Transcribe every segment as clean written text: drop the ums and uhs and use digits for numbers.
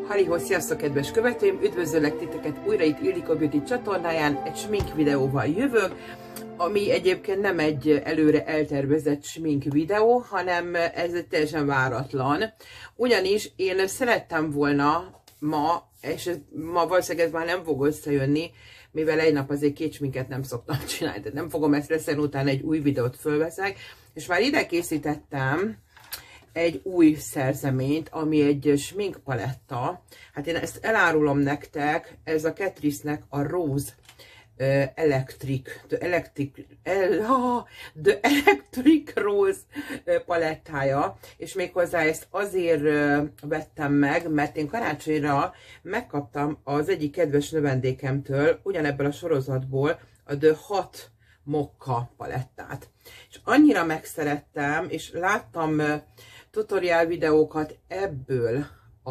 Halihó, sziasztok kedves követőim! Üdvözöllek titeket újra itt Ildikó Beauty csatornáján. Egy smink videóval jövök, ami egyébként nem egy előre eltervezett smink videó, hanem ez egy teljesen váratlan. Ugyanis én szerettem volna ma, és ma valószínűleg ez már nem fog összejönni, mivel egy nap azért két sminket nem szoktam csinálni, tehát nem fogom ezt reszelni, utána egy új videót fölveszek, és már ide készítettem egy új szerzeményt, ami egy smink paletta. Hát én ezt elárulom nektek, ez a Catrice-nek a Rose The Electric Rose palettája, és méghozzá ezt azért vettem meg, mert én karácsonyra megkaptam az egyik kedves növendékemtől ugyanebből a sorozatból a The Hot Mokka palettát. És annyira megszerettem, és láttam tutorial videókat ebből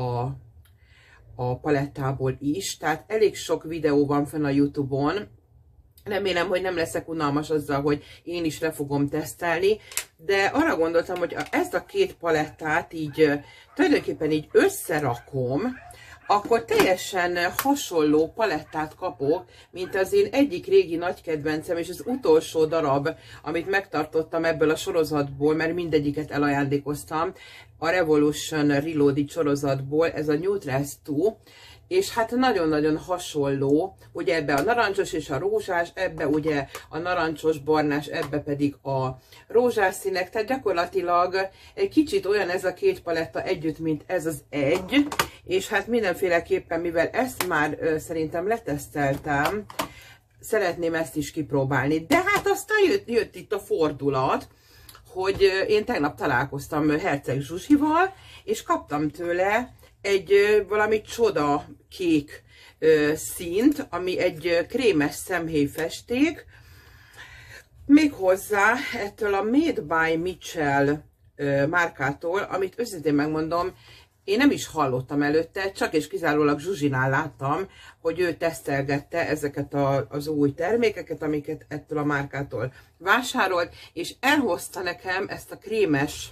a palettából is, tehát elég sok videó van fenn a YouTube-on. Remélem, hogy nem leszek unalmas azzal, hogy én is le fogom tesztelni, de arra gondoltam, hogy ezt a két palettát így tulajdonképpen így összerakom, akkor teljesen hasonló palettát kapok, mint az én egyik régi nagy kedvencem, és az utolsó darab, amit megtartottam ebből a sorozatból, mert mindegyiket elajándékoztam, a Revolution Reloaded sorozatból, ez a Neutrals 2, és hát nagyon-nagyon hasonló, ugye ebbe a narancsos és a rózsás, ebbe ugye a narancsos, barnás, ebbe pedig a rózsás színek, tehát gyakorlatilag egy kicsit olyan ez a két paletta együtt, mint ez az egy, és hát mindenféleképpen, mivel ezt már szerintem leteszteltem, szeretném ezt is kipróbálni. De hát aztán jött itt a fordulat, hogy én tegnap találkoztam Herceg Zsuzsival, és kaptam tőle egy valami csoda kék színt, ami egy krémes szemhéjfesték, méghozzá ettől a Made by Mitchell márkától, amit őszintén megmondom, én nem is hallottam előtte, csak és kizárólag Zsuzsinál láttam, hogy ő tesztelgette ezeket az új termékeket, amiket ettől a márkától vásárolt, és elhozta nekem ezt a krémes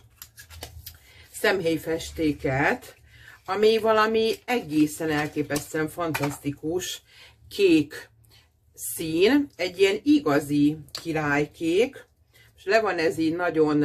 szemhéjfestéket, ami valami egészen elképesztően fantasztikus kék szín, egy ilyen igazi királykék, és le van ez így nagyon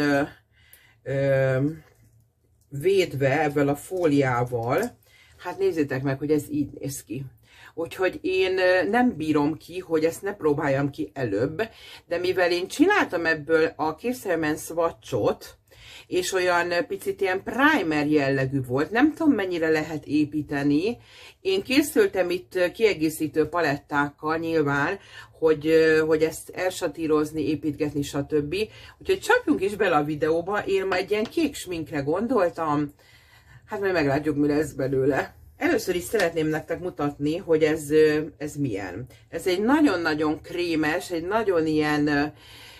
védve ebben a fóliával. Hát nézzétek meg, hogy ez így néz ki. Úgyhogy én nem bírom ki, hogy ezt ne próbáljam ki előbb, de mivel én csináltam ebből a készszerűen swatchot, és olyan picit ilyen primer jellegű volt, nem tudom mennyire lehet építeni. Én készültem itt kiegészítő palettákkal nyilván, hogy ezt elsatírozni, építgetni, stb. Úgyhogy csapjunk is bele a videóba, én már egy ilyen kék sminkre gondoltam, hát majd meglátjuk, mi lesz belőle. Először is szeretném nektek mutatni, hogy ez milyen. Ez egy nagyon-nagyon krémes, egy nagyon ilyen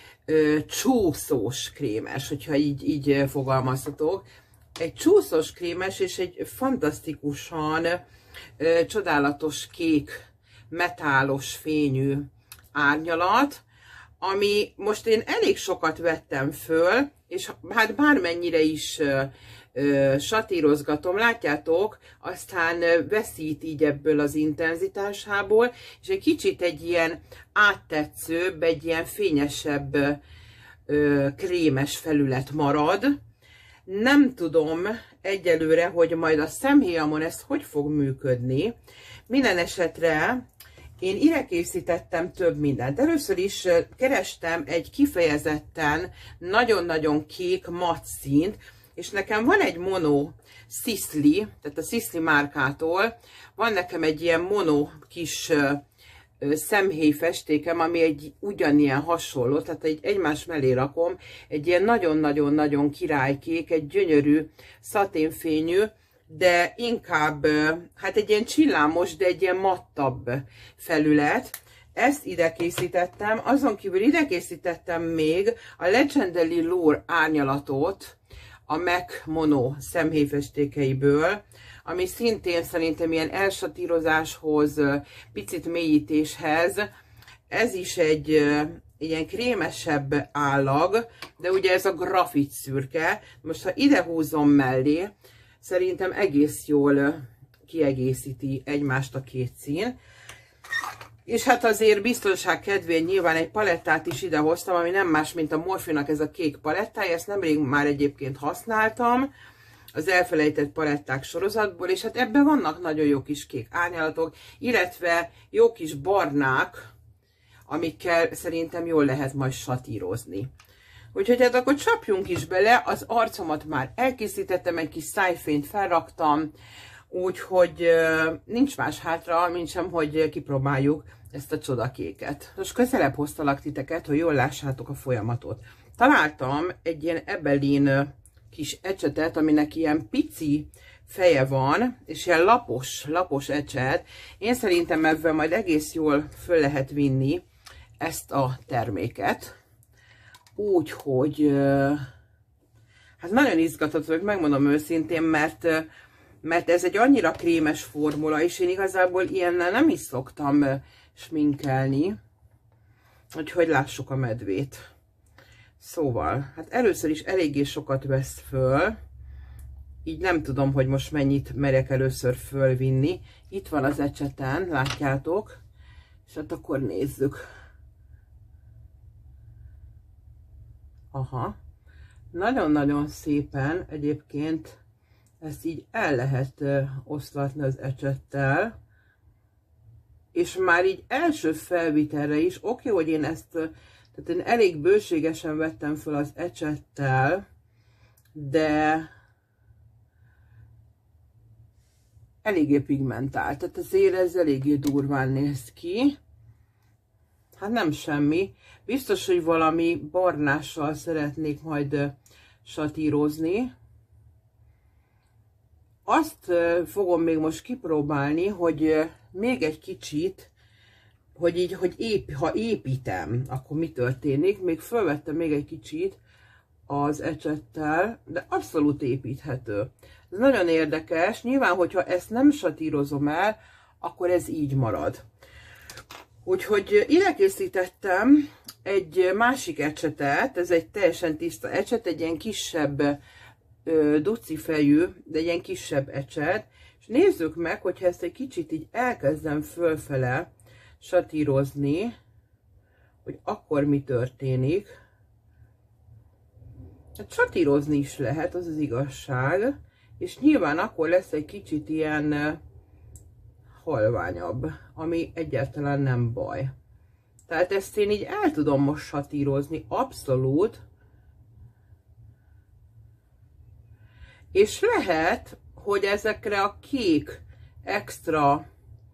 csúszós krémes, hogyha így fogalmazhatok. Egy csúszós krémes és egy fantasztikusan csodálatos kék, metálos fényű árnyalat, ami most én elég sokat vettem föl, és hát bármennyire is satírozgatom, látjátok, aztán veszít így ebből az intenzitásából, és egy kicsit egy ilyen áttetszőbb, egy ilyen fényesebb krémes felület marad. Nem tudom egyelőre, hogy majd a szemhéjamon ez hogy fog működni. Minden esetre én ide készítettem több mindent. Először is kerestem egy kifejezetten nagyon-nagyon kék matt színt, és nekem van egy mono Sisley, tehát a Sisley márkától, van nekem egy ilyen mono kis szemhéjfestékem, ami egy ugyanilyen hasonló, tehát egy egymás mellé rakom, egy ilyen nagyon-nagyon-nagyon királykék, egy gyönyörű szaténfényű, de inkább, hát egy ilyen csillámos, de egy ilyen mattabb felület. Ezt ide készítettem, azon kívül ide készítettem még a Legendary Lure árnyalatot a MAC Mono szemhéjfestékeiből, ami szintén szerintem ilyen elsatírozáshoz, picit mélyítéshez. Ez is egy ilyen krémesebb állag, de ugye ez a grafit szürke. Most ha ide húzom mellé, szerintem egész jól kiegészíti egymást a két szín. És hát azért biztonság kedvéért nyilván egy palettát is idehoztam, ami nem más, mint a Morphe-nak ez a kék palettája, ezt nemrég már egyébként használtam, az elfelejtett paletták sorozatból, és hát ebben vannak nagyon jó kis kék árnyalatok, illetve jó kis barnák, amikkel szerintem jól lehet majd satírozni. Úgyhogy hát akkor csapjunk is bele, az arcomat már elkészítettem, egy kis szájfényt felraktam, úgyhogy nincs más hátra, mint sem, hogy kipróbáljuk ezt a csodakéket. Most közelebb hoztalak titeket, hogy jól lássátok a folyamatot. Találtam egy ilyen Ebelin kis ecsetet, aminek ilyen pici feje van, és ilyen lapos ecset. Én szerintem ebben majd egész jól föl lehet vinni ezt a terméket. Úgyhogy hát nagyon izgatatok, megmondom őszintén, mert ez egy annyira krémes formula, és én igazából ilyennel nem is szoktam sminkelni. Úgyhogy lássuk a medvét. Szóval, hát először is eléggé sokat vesz föl, így nem tudom, hogy most mennyit merek először fölvinni. Itt van az ecseten, látjátok, és hát akkor nézzük. Aha, nagyon-nagyon szépen egyébként ezt így el lehet oszlatni az ecsettel, és már így első felvitelre is, oké, hogy én ezt, tehát én elég bőségesen vettem fel az ecsettel, de eléggé pigmentált, tehát azért ez eléggé durván néz ki. Hát nem semmi. Biztos, hogy valami barnással szeretnék majd satírozni. Azt fogom még most kipróbálni, hogy még egy kicsit, hogy így, ha építem, akkor mi történik. Még felvettem még egy kicsit az ecsettel, de abszolút építhető. Ez nagyon érdekes. Nyilván, hogyha ezt nem satírozom el, akkor ez így marad. Úgyhogy ide készítettem egy másik ecsetet, ez egy teljesen tiszta ecset, egy ilyen kisebb duci fejű, de egy ilyen kisebb ecset, és nézzük meg, hogyha ezt egy kicsit így elkezdem fölfele satírozni, hogy akkor mi történik. Hát satírozni is lehet, az az igazság, és nyilván akkor lesz egy kicsit ilyen halványabb, ami egyáltalán nem baj. Tehát ezt én így el tudom most satírozni, abszolút. És lehet, hogy ezekre a kék extra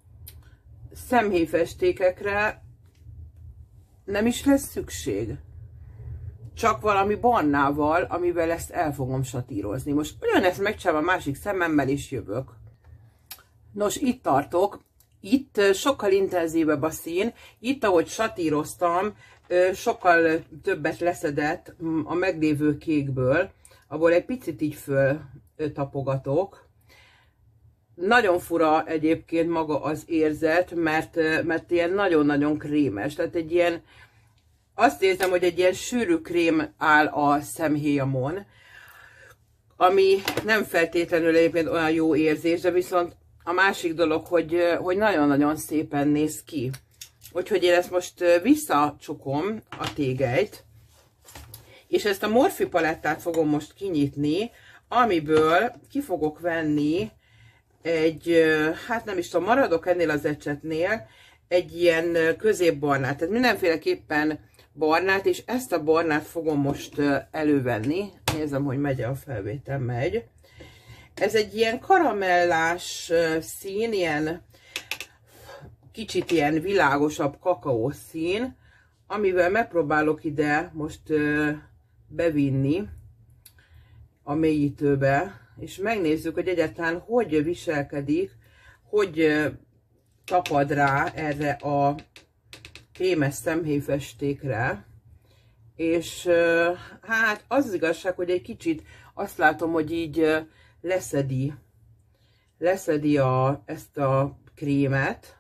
szemhéjfestékekre nem is lesz szükség. Csak valami barnával, amivel ezt el fogom satírozni. Most ugyanezt megcsinálom a másik szememmel, és jövök. Nos, itt tartok. Itt sokkal intenzívebb a szín. Itt, ahogy satíroztam, sokkal többet leszedett a meglévő kékből, abból egy picit így föl tapogatok. Nagyon fura egyébként maga az érzet, mert ilyen nagyon-nagyon krémes. Tehát egy ilyen, azt érzem, hogy egy ilyen sűrű krém áll a szemhéjamon, ami nem feltétlenül egyébként olyan jó érzés, de viszont a másik dolog, hogy nagyon-nagyon szépen néz ki. Úgyhogy én ezt most visszacsukom a tégelyt, és ezt a Morphe palettát fogom most kinyitni, amiből ki fogok venni egy, hát nem is tudom, maradok ennél az ecsetnél, egy ilyen középbarnát, tehát mindenféleképpen barnát, és ezt a barnát fogom most elővenni. Nézem, hogy megy a felvétel, megy. Ez egy ilyen karamellás szín, ilyen kicsit ilyen világosabb kakaó szín, amivel megpróbálok ide most bevinni a mélyítőbe, és megnézzük, hogy egyáltalán hogy viselkedik, hogy tapad rá erre a krémes szemhéjfestékre, és hát az igazság, hogy egy kicsit azt látom, hogy így leszedi ezt a krémet,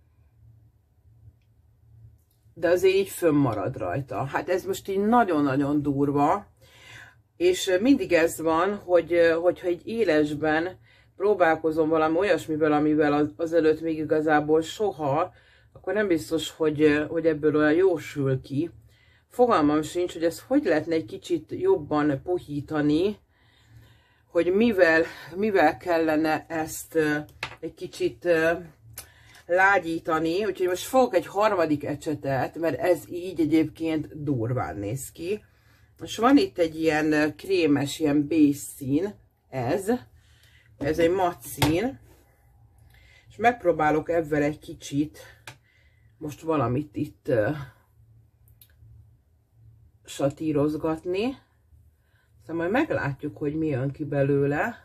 de azért így fönnmarad rajta. Hát ez most így nagyon-nagyon durva, és mindig ez van, hogyha egy élesben próbálkozom valami olyasmivel, amivel azelőtt még igazából soha, akkor nem biztos, hogy ebből olyan jó sül ki. Fogalmam sincs, hogy ezt hogy lehetne egy kicsit jobban puhítani, hogy mivel kellene ezt egy kicsit lágyítani. Úgyhogy most fogok egy harmadik ecsetet, mert ez így egyébként durván néz ki. Most van itt egy ilyen krémes, ilyen base szín, ez egy mat szín, és megpróbálok ebben egy kicsit most valamit itt satírozgatni, aztán majd meglátjuk, hogy mi jön ki belőle.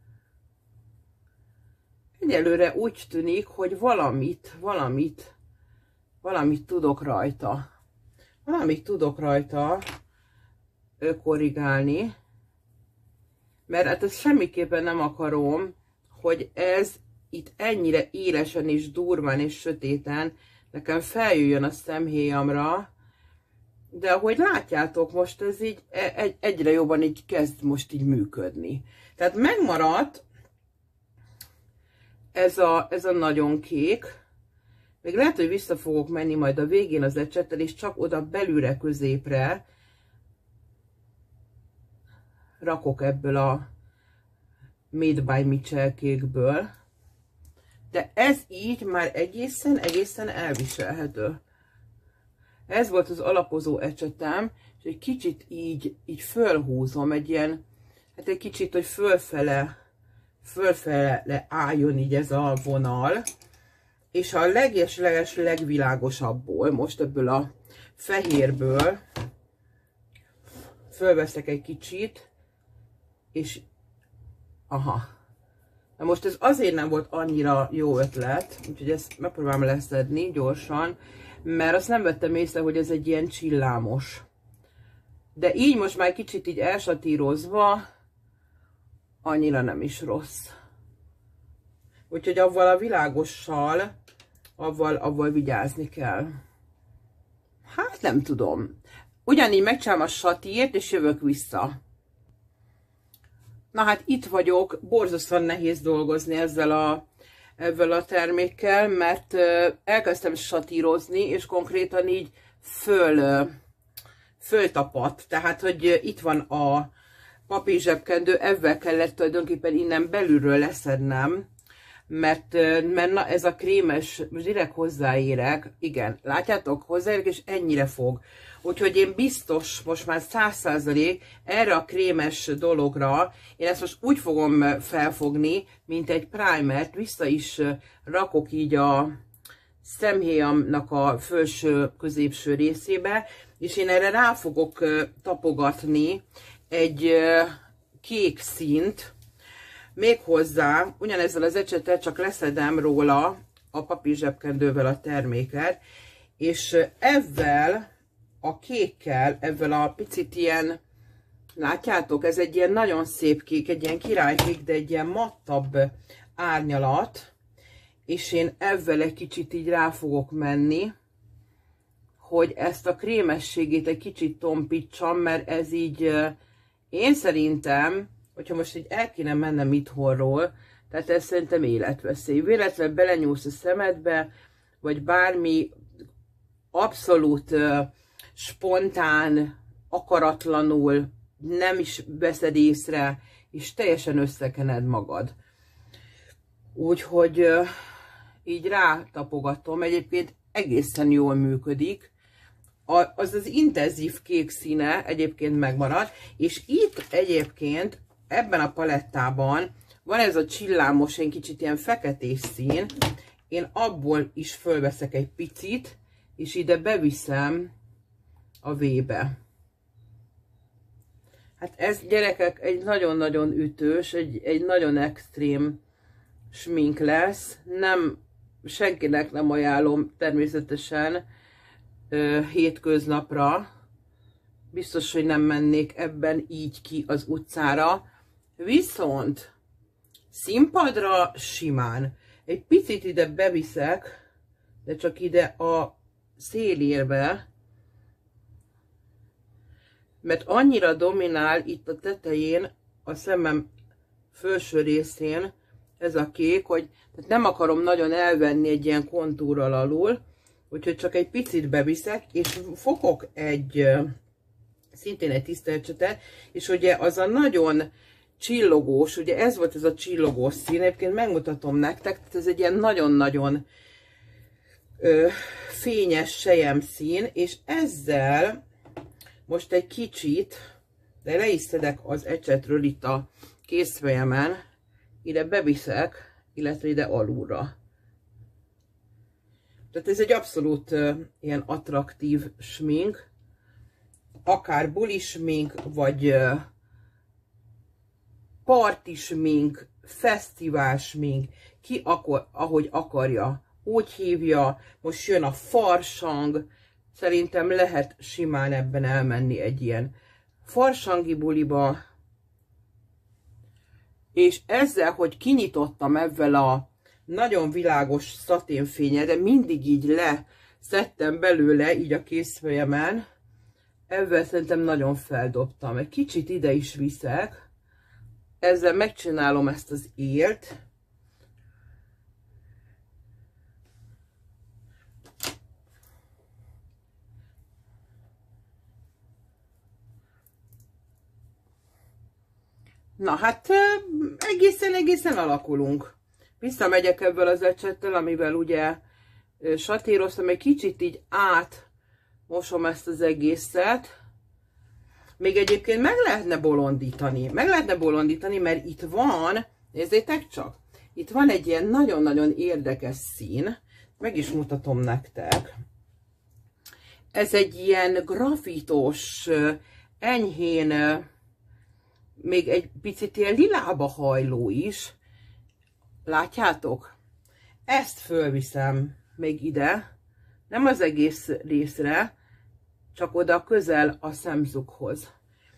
Egyelőre úgy tűnik, hogy valamit tudok rajta. Valamit tudok rajta korrigálni, mert hát ezt semmiképpen nem akarom, hogy ez itt ennyire élesen és durván és sötéten nekem feljöjjön a szemhéjamra, de ahogy látjátok, most ez így egyre jobban így kezd most így működni. Tehát megmaradt ez a nagyon kék. Még lehet, hogy vissza fogok menni majd a végén az ecsettel, és csak oda belülre, középre rakok ebből a Made by Mitchell kékből. De ez így már egészen elviselhető. Ez volt az alapozó ecsetem, és egy kicsit így fölhúzom, egy kicsit, hogy fölfele álljon így ez a vonal, és a leges legvilágosabbból, most ebből a fehérből fölveszek egy kicsit, és aha. Na most ez azért nem volt annyira jó ötlet, úgyhogy ezt megpróbálom leszedni gyorsan, mert azt nem vettem észre, hogy ez egy ilyen csillámos. De így most már kicsit így elsatírozva, annyira nem is rossz. Úgyhogy avval a világossal, avval vigyázni kell. Hát nem tudom. Ugyanígy megcsinálom a satírt, és jövök vissza. Na hát itt vagyok, borzasztóan nehéz dolgozni ezzel a termékkel, mert elkezdtem satírozni, és konkrétan így föltapadt. Tehát, hogy itt van a papír zsebkendő, ebben kellett tulajdonképpen innen belülről leszednem, mert na, ez a krémes, most direkt hozzáérek, igen, látjátok, hozzáérek, és ennyire fog. Úgyhogy én biztos, most már 100% erre a krémes dologra, én ezt most úgy fogom felfogni, mint egy primert, vissza is rakok így a szemhéjamnak a felső-középső részébe, és én erre rá fogok tapogatni egy kék színt, méghozzá ugyanezzel az ecsettel csak leszedem róla a papír zsebkendővel a terméket, és ezzel a kékkel, ezzel a picit ilyen, látjátok, ez egy ilyen nagyon szép kék, egy ilyen királykék, de egy ilyen mattabb árnyalat, és én ezzel egy kicsit így rá fogok menni, hogy ezt a krémességét egy kicsit tompítsam, mert ez így, én szerintem, hogyha most így el kéne mennem itthonról, tehát ez szerintem életveszély. Véletlenül belenyúlsz a szemedbe, vagy bármi abszolút spontán, akaratlanul nem is veszed észre, és teljesen összekened magad. Úgyhogy így rátapogatom, egyébként egészen jól működik. Az intenzív kék színe egyébként megmarad, és itt egyébként ebben a palettában van ez a csillámos, egy kicsit ilyen feketés szín, én abból is fölveszek egy picit, és ide beviszem a V-be. Hát ez, gyerekek, egy nagyon-nagyon ütős, egy nagyon extrém smink lesz. Senkinek nem ajánlom természetesen hétköznapra. Biztos, hogy nem mennék ebben így ki az utcára. Viszont színpadra simán. Egy picit ide beviszek, de csak ide a szélérbe, mert annyira dominál itt a tetején, a szemem felső részén ez a kék, hogy tehát nem akarom nagyon elvenni egy ilyen kontúrral alul, úgyhogy csak egy picit beviszek, és fogok szintén egy tisztelcsetet, és ugye az a nagyon csillogós, ugye ez volt ez a csillogós szín, egyébként megmutatom nektek, tehát ez egy ilyen nagyon-nagyon fényes selyemszín, és ezzel most egy kicsit, de le is szedek az ecsetről itt a készfejemen, ide beviszek, illetve ide alulra. Tehát ez egy abszolút ilyen attraktív smink, akár buli smink, vagy parti smink, fesztivál smink, ki ahogy akarja, úgy hívja. Most jön a farsang, szerintem lehet simán ebben elmenni egy ilyen farsangi buliba, és ezzel, hogy kinyitottam ezzel a nagyon világos szaténfénye, de mindig így leszettem belőle, így a készfejemen, ezzel szerintem nagyon feldobtam. Egy kicsit ide is viszek, ezzel megcsinálom ezt az élt, na hát egészen alakulunk. Visszamegyek ebből az ecsettel, amivel ugye satíroztam, egy kicsit így átmosom ezt az egészet. Még egyébként meg lehetne bolondítani, mert itt van, nézzétek csak, itt van egy ilyen nagyon-nagyon érdekes szín, meg is mutatom nektek. Ez egy ilyen grafitos, enyhén, még egy picit ilyen lilába hajló is. Látjátok? Ezt fölviszem még ide, nem az egész részre, csak oda közel a szemzughoz.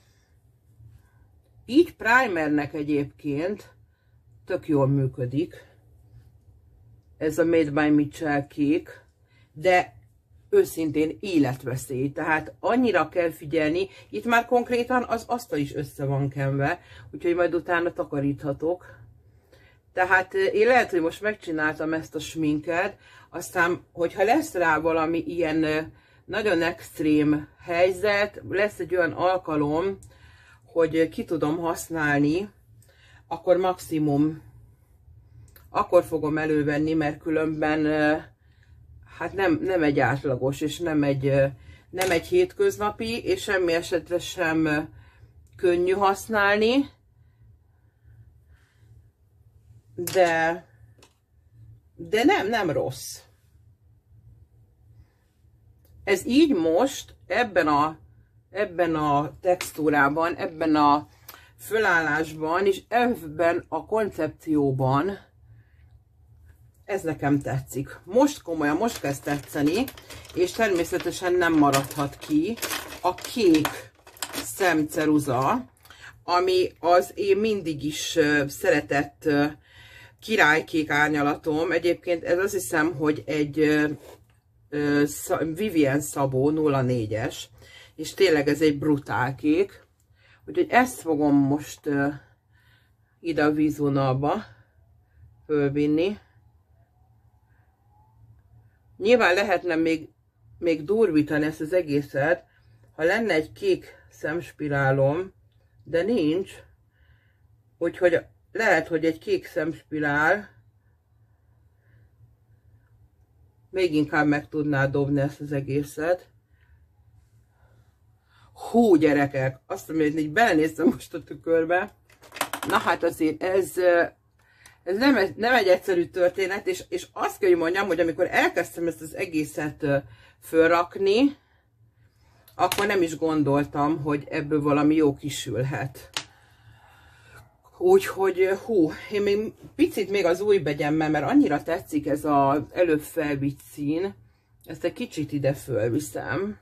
Így primernek egyébként tök jól működik ez a Made by Mitchell kék, de őszintén életveszély, tehát annyira kell figyelni, itt már konkrétan az asztal is össze van kenve, úgyhogy majd utána takaríthatok. Tehát én lehet, hogy most megcsináltam ezt a sminket, aztán, hogyha lesz rá valami ilyen nagyon extrém helyzet, lesz egy olyan alkalom, hogy ki tudom használni, akkor maximum akkor fogom elővenni, mert különben hát nem egy átlagos, és nem egy hétköznapi, és semmi esetre sem könnyű használni, de nem rossz. Ez így most ebben a textúrában, ebben a fölállásban, és ebben a koncepcióban ez nekem tetszik. Most komolyan, most kezd tetszeni, és természetesen nem maradhat ki a kék szemceruza, ami az én mindig is szeretett királykék árnyalatom. Egyébként ez azt hiszem, hogy egy Vivienne Szabó 04-es, és tényleg ez egy brutál kék. Úgyhogy ezt fogom most ide a vízvonalba fölvinni. Nyilván lehetne még durvítani ezt az egészet, ha lenne egy kék szemspirálom, de nincs. Úgyhogy lehet, hogy egy kék szemspirál még inkább meg tudná dobni ezt az egészet. Hú, gyerekek! Azt mondom, hogy így belenéztem most a tükörbe. Na hát azért ez nem egy egyszerű történet, és azt kell, hogy mondjam, hogy amikor elkezdtem ezt az egészet fölrakni, akkor nem is gondoltam, hogy ebből valami jó kisülhet. Úgyhogy, hú, én még picit még az új begyemmel, mert annyira tetszik ez az előbb felvitt szín, ezt egy kicsit ide fölviszem.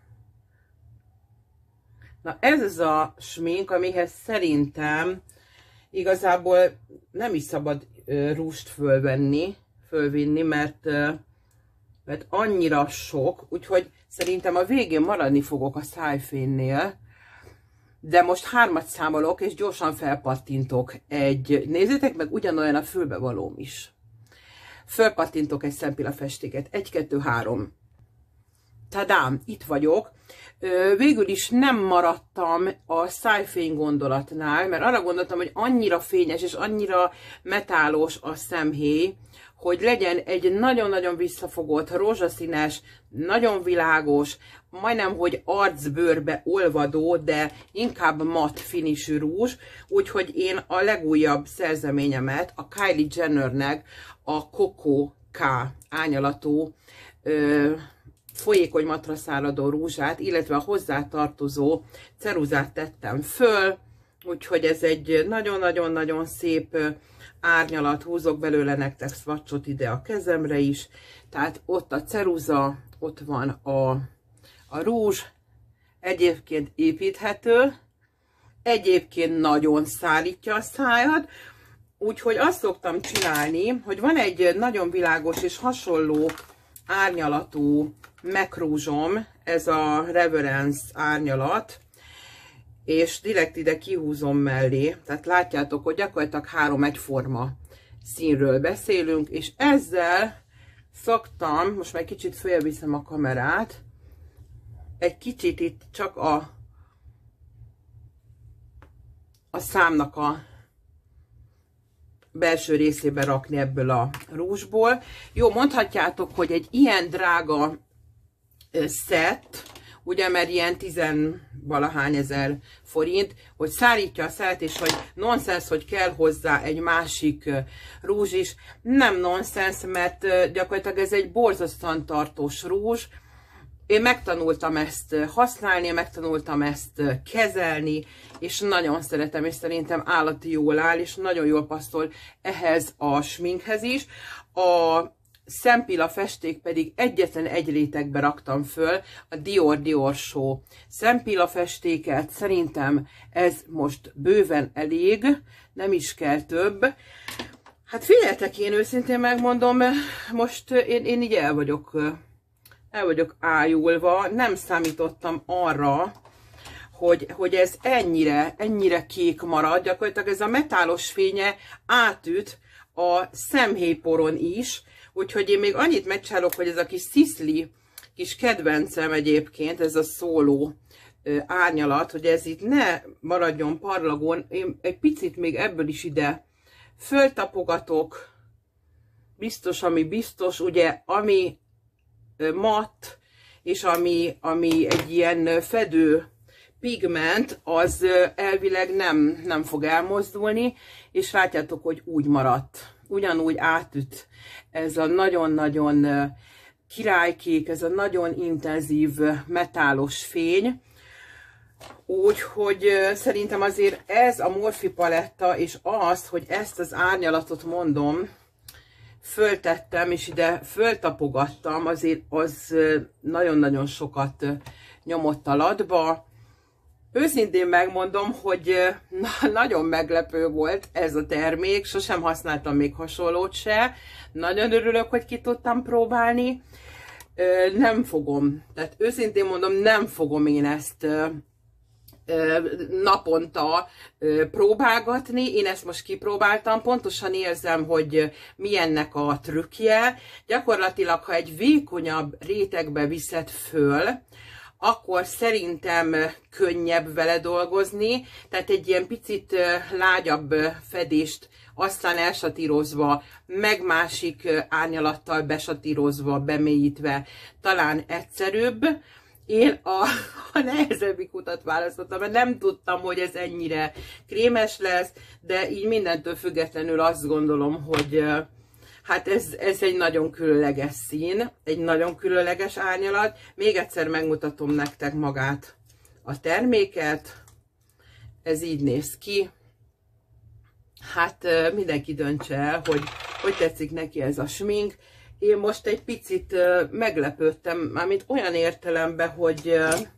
Na ez az a smink, amihez szerintem igazából nem is szabad rúst fölvinni, mert annyira sok, úgyhogy szerintem a végén maradni fogok a szájfénynél, De most 3-at számolok, és gyorsan felpattintok nézzétek meg, ugyanolyan a fülbevalóm is. Fölpattintok egy szempillafestéket. 1, 2, 3. Tadám, itt vagyok. Végül is nem maradtam a szájfény gondolatnál, mert arra gondoltam, hogy annyira fényes és annyira metálos a szemhéj, hogy legyen egy nagyon-nagyon visszafogott, rózsaszínes, nagyon világos, majdnem, hogy arcbőrbe olvadó, de inkább matt finisű rúzs, úgyhogy én a legújabb szerzeményemet, a Kylie Jennernek a Coco K árnyalatú folyékony matra száradó rúzsát, illetve a hozzátartozó ceruzát tettem föl, úgyhogy ez egy nagyon-nagyon-nagyon szép árnyalat, húzok belőle nektek swatchot ide a kezemre is, tehát ott a ceruza, ott van a rúzs, egyébként építhető, egyébként nagyon szárítja a szájad, úgyhogy azt szoktam csinálni, hogy van egy nagyon világos és hasonló árnyalatú MAC rúzsom, ez a Reverence árnyalat, és direkt ide kihúzom mellé, tehát látjátok, hogy gyakorlatilag 3 egyforma színről beszélünk, és ezzel szoktam, most már egy kicsit följebb viszem a kamerát, egy kicsit itt csak a számnak a belső részébe rakni ebből a rúzsból. Jó, mondhatjátok, hogy egy ilyen drága szett, ugye, mert ilyen 10-valahány ezer forint, hogy szárítja a száját, és hogy nonsens, hogy kell hozzá egy másik rúzs is. Nem nonsens, mert gyakorlatilag ez egy borzasztóan tartós rúzs. Én megtanultam ezt használni, megtanultam ezt kezelni, és nagyon szeretem, és szerintem állati jól áll, és nagyon jól passzol ehhez a sminkhez is. A szempilla festék pedig egyetlen egy rétegbe raktam föl, a Dior Show szempilla festéket, szerintem ez most bőven elég, nem is kell több. Hát figyeljetek, én őszintén megmondom, most én így el vagyok ájulva, nem számítottam arra, hogy ez ennyire kék marad, gyakorlatilag ez a metálos fénye átüt a szemhéjporon is, úgyhogy én még annyit megcsinálok, hogy ez a kis Sisley, kis kedvencem egyébként, ez a szóló árnyalat, hogy ez itt ne maradjon parlagon, én egy picit még ebből is ide föltapogatok, biztos, ami biztos, ugye, ami matt, és ami egy ilyen fedő pigment, az elvileg nem fog elmozdulni, és látjátok, hogy úgy maradt. Ugyanúgy átüt ez a nagyon-nagyon királykék, ez a nagyon intenzív metálos fény. Úgyhogy szerintem azért ez a Morphe paletta, és az, hogy ezt az árnyalatot mondom, föltettem, és ide föltapogattam, azért az nagyon-nagyon sokat nyomott a latba. Őszintén megmondom, hogy nagyon meglepő volt ez a termék, sosem használtam még hasonlót se. Nagyon örülök, hogy ki tudtam próbálni. Nem fogom, tehát őszintén mondom, nem fogom én ezt naponta próbálgatni. Én ezt most kipróbáltam, pontosan érzem, hogy milyennek a trükkje. Gyakorlatilag, ha egy vékonyabb rétegbe viszed föl, akkor szerintem könnyebb vele dolgozni, tehát egy ilyen picit lágyabb fedést aztán elsatírozva, meg másik árnyalattal besatírozva, bemélyítve, talán egyszerűbb. Én a nehezebbik utat választottam, mert nem tudtam, hogy ez ennyire krémes lesz, de így mindentől függetlenül azt gondolom, hogy hát ez egy nagyon különleges szín, egy nagyon különleges árnyalat. Még egyszer megmutatom nektek magát a terméket. Ez így néz ki. Hát mindenki döntse el, hogy tetszik neki ez a smink. Én most egy picit meglepődtem, mármint olyan értelemben, hogy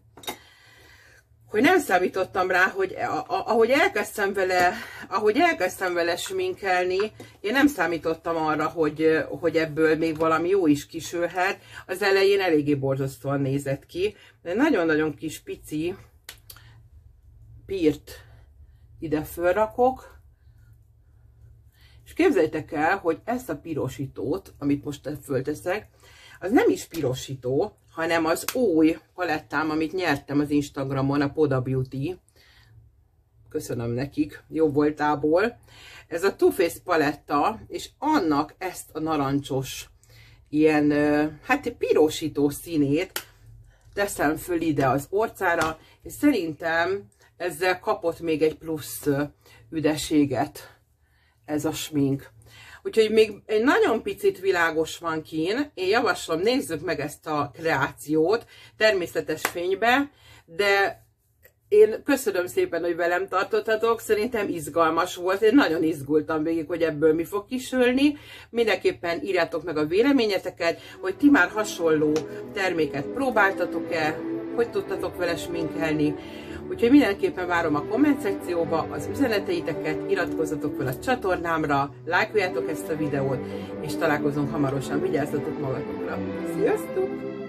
nem számítottam rá, hogy ahogy elkezdtem vele sminkelni, én nem számítottam arra, hogy ebből még valami jó is kisülhet. Az elején eléggé borzasztóan nézett ki, de nagyon-nagyon kis pici pírt ide fölrakok, és képzeljétek el, hogy ezt a pirosítót, amit most fölteszek, az nem is pirosító, hanem az új palettám, amit nyertem az Instagramon, a Poda Beauty. Köszönöm nekik, jó voltából. Ez a Too Faced paletta, és annak ezt a narancsos, ilyen, hát pirosító színét teszem föl ide az orcára, és szerintem ezzel kapott még egy plusz üdeséget ez a smink. Úgyhogy még egy nagyon picit világos van kín. Én javaslom, nézzük meg ezt a kreációt természetes fénybe, de én köszönöm szépen, hogy velem tartottatok, szerintem izgalmas volt, én nagyon izgultam végig, hogy ebből mi fog kisülni. Mindenképpen írjátok meg a véleményeteket, hogy ti már hasonló terméket próbáltatok-e, hogy tudtatok vele sminkelni. Úgyhogy mindenképpen várom a komment szekcióba az üzeneteiteket, iratkozzatok fel a csatornámra, lájkoljátok ezt a videót, és találkozunk hamarosan, vigyázzatok magatokra. Sziasztok!